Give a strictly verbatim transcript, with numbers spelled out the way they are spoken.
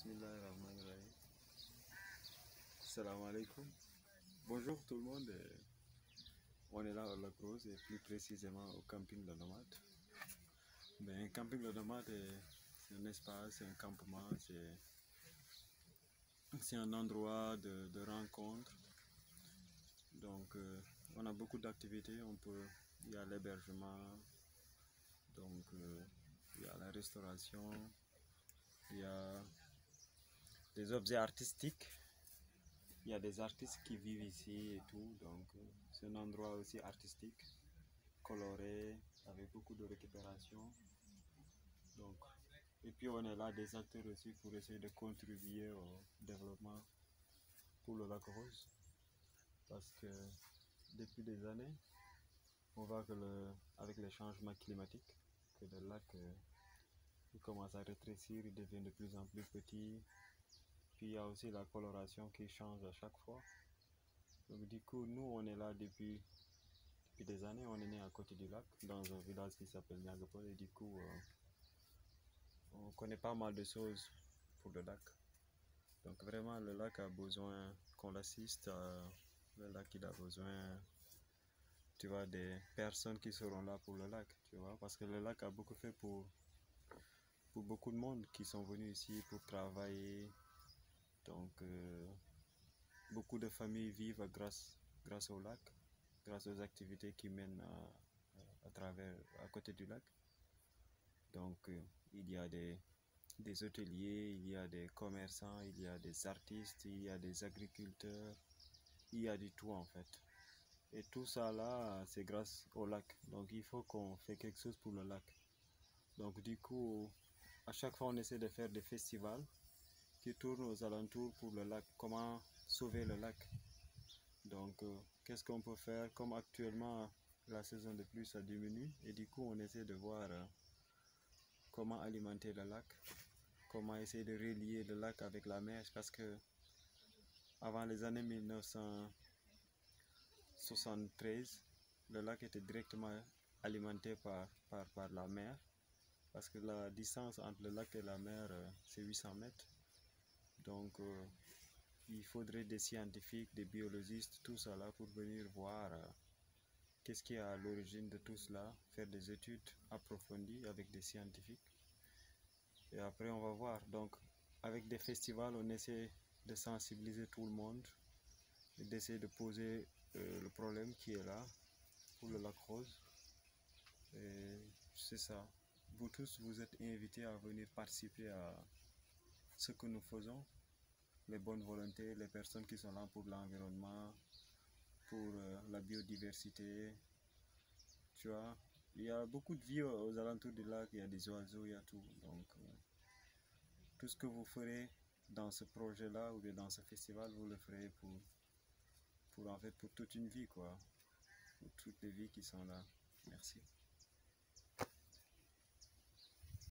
Bismillahirrahmanirrahim. Salam alaikum. Bonjour tout le monde. On est là à Lac Rose et plus précisément au camping Le Nomade. Ben, un camping Le Nomade, c'est un espace, c'est un campement, c'est un endroit de, de rencontre. Donc, euh, on a beaucoup d'activités. On peut, il y a l'hébergement, donc euh, il y a la restauration, il y a des objets artistiques. Il y a des artistes qui vivent ici et tout, donc euh, c'est un endroit aussi artistique, coloré, avec beaucoup de récupération. Donc, et puis on est là des acteurs aussi pour essayer de contribuer au développement pour le lac Rose. Parce que depuis des années, on voit que le, avec les changements climatiques, que le lac euh, il commence à rétrécir, il devient de plus en plus petit. Puis il y a aussi la coloration qui change à chaque fois. Donc du coup, nous on est là depuis, depuis des années, on est né à côté du lac, dans un village qui s'appelle Niagapol, et du coup, euh, on connaît pas mal de choses pour le lac. Donc vraiment, le lac a besoin qu'on l'assiste, euh, le lac il a besoin, tu vois, des personnes qui seront là pour le lac, tu vois, parce que le lac a beaucoup fait pour, pour beaucoup de monde qui sont venus ici pour travailler. Donc, euh, beaucoup de familles vivent grâce, grâce au lac, grâce aux activités qu'ils mènent à, à travers, à côté du lac. Donc, euh, il y a des, des hôteliers, il y a des commerçants, il y a des artistes, il y a des agriculteurs, il y a du tout en fait. Et tout ça là, c'est grâce au lac. Donc, il faut qu'on fait quelque chose pour le lac. Donc, du coup, à chaque fois, on essaie de faire des festivals qui tournent aux alentours pour le lac. Comment sauver le lac? Donc, euh, qu'est-ce qu'on peut faire? Comme actuellement, la saison de pluie, ça diminue. Et du coup, on essaie de voir euh, comment alimenter le lac, comment essayer de relier le lac avec la mer. Parce que avant les années mille neuf cent soixante-treize, le lac était directement alimenté par, par, par la mer. Parce que la distance entre le lac et la mer, euh, c'est huit cents mètres. Donc, euh, il faudrait des scientifiques, des biologistes, tout ça là pour venir voir euh, qu'est-ce qui est à l'origine de tout cela, faire des études approfondies avec des scientifiques. Et après, on va voir. Donc, avec des festivals, on essaie de sensibiliser tout le monde et d'essayer de poser euh, le problème qui est là pour le lac Rose. Et c'est ça. Vous tous, vous êtes invités à venir participer à ce que nous faisons. Les bonnes volontés, les personnes qui sont là pour l'environnement, pour euh, la biodiversité. Tu vois, il y a beaucoup de vie aux alentours du lac, il y a des oiseaux, il y a tout. Donc, euh, tout ce que vous ferez dans ce projet-là ou bien dans ce festival, vous le ferez pour, pour en fait pour toute une vie, quoi. Pour toutes les vies qui sont là. Merci.